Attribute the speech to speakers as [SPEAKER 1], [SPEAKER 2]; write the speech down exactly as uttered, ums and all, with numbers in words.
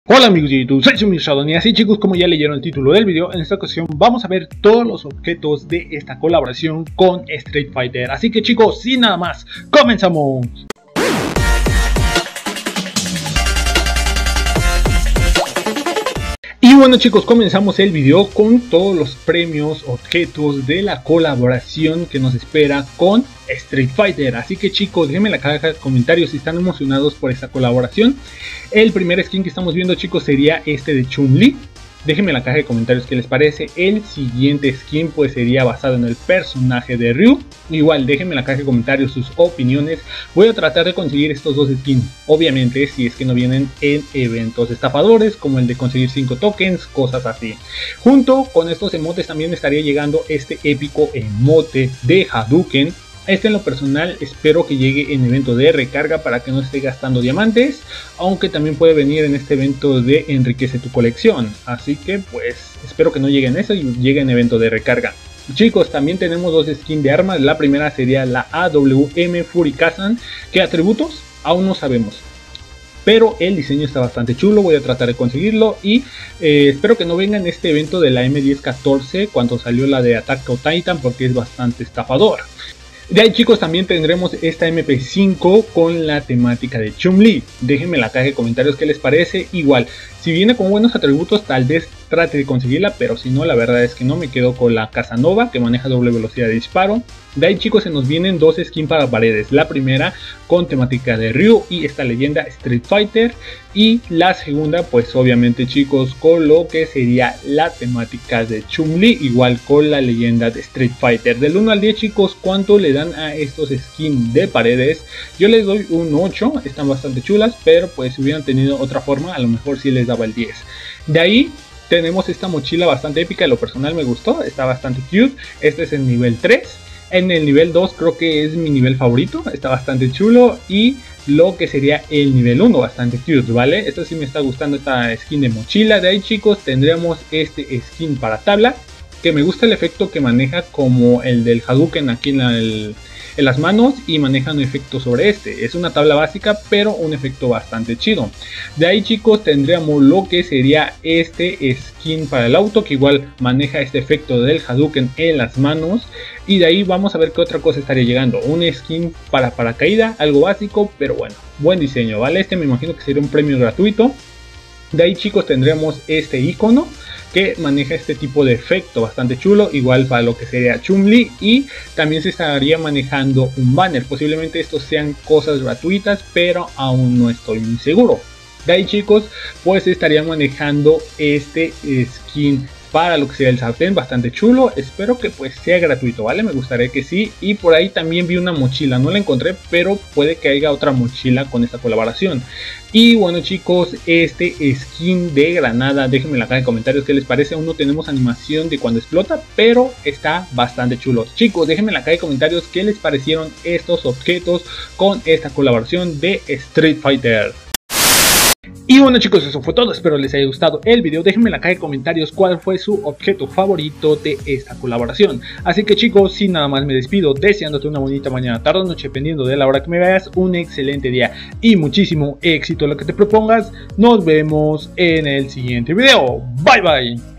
[SPEAKER 1] Hola amigos de YouTube, soy Sumi Shadow y así chicos, como ya leyeron el título del video, en esta ocasión vamos a ver todos los objetos de esta colaboración con Street Fighter. Así que chicos, sin nada más, comenzamos. Y bueno chicos, comenzamos el video con todos los premios, objetos de la colaboración que nos espera con Street Fighter. Así que chicos, déjenme en la caja de comentarios si están emocionados por esta colaboración. El primer skin que estamos viendo chicos sería este de Chun-Li. Déjenme en la caja de comentarios qué les parece. El siguiente skin pues sería basado en el personaje de Ryu. Igual déjenme en la caja de comentarios sus opiniones. Voy a tratar de conseguir estos dos skins, obviamente si es que no vienen en eventos estafadores como el de conseguir cinco tokens, cosas así. Junto con estos emotes también estaría llegando este épico emote de Hadouken. Este en lo personal espero que llegue en evento de recarga para que no esté gastando diamantes, aunque también puede venir en este evento de enriquece tu colección, así que pues espero que no llegue en eso y llegue en evento de recarga. Chicos, también tenemos dos skins de armas. La primera sería la A W M Fury Kazan, que atributos aún no sabemos, pero el diseño está bastante chulo. Voy a tratar de conseguirlo y eh, espero que no venga en este evento de la M diez catorce cuando salió la de Attack on Titan, porque es bastante estafador. De ahí chicos también tendremos esta M P cinco con la temática de Chun-Li. Déjenme en la caja de comentarios qué les parece. Igual, si viene con buenos atributos tal vez trate de conseguirla, pero si no la verdad es que no, me quedo con la Casanova que maneja doble velocidad de disparo. De ahí chicos se nos vienen dos skins para paredes. La primera con temática de Ryu y esta leyenda Street Fighter. Y la segunda pues obviamente chicos con lo que sería la temática de Chun-Li, igual con la leyenda de Street Fighter. Del uno al diez chicos, ¿cuánto le dan a estos skins de paredes? Yo les doy un ocho, están bastante chulas, pero pues si hubieran tenido otra forma a lo mejor sí les daba el diez. De ahí tenemos esta mochila bastante épica, en lo personal me gustó, está bastante cute. Este es el nivel tres. En el nivel dos creo que es mi nivel favorito, está bastante chulo. Y lo que sería el nivel uno, bastante cute, ¿vale? Esto sí me está gustando, esta skin de mochila. De ahí chicos tendremos este skin para tabla, que me gusta el efecto que maneja como el del Hadouken aquí en, la, el, en las manos, y maneja un efecto sobre este. Es una tabla básica pero un efecto bastante chido. De ahí chicos tendríamos lo que sería este skin para el auto, que igual maneja este efecto del Hadouken en las manos. Y de ahí vamos a ver qué otra cosa estaría llegando. Un skin para paracaídas, algo básico pero bueno, buen diseño, ¿vale? Este me imagino que sería un premio gratuito. De ahí chicos tendremos este icono que maneja este tipo de efecto bastante chulo, igual para lo que sería Chun-Li. Y también se estaría manejando un banner, posiblemente estos sean cosas gratuitas pero aún no estoy muy seguro. De ahí chicos pues estaría manejando este skin para lo que sería el sartén, bastante chulo. Espero que pues sea gratuito, ¿vale? Me gustaría que sí. Y por ahí también vi una mochila, no la encontré, pero puede que haya otra mochila con esta colaboración. Y bueno chicos, este skin de granada, déjenme en la caja de comentarios qué les parece. Aún no tenemos animación de cuando explota, pero está bastante chulo. Chicos, déjenme en la caja de comentarios qué les parecieron estos objetos con esta colaboración de Street Fighter. Y bueno chicos, eso fue todo, espero les haya gustado el video. Déjenme en la caja de comentarios cuál fue su objeto favorito de esta colaboración. Así que chicos, sin nada más me despido, deseándote una bonita mañana, tarde o noche, dependiendo de la hora que me veas, un excelente día y muchísimo éxito en lo que te propongas. Nos vemos en el siguiente video, bye bye.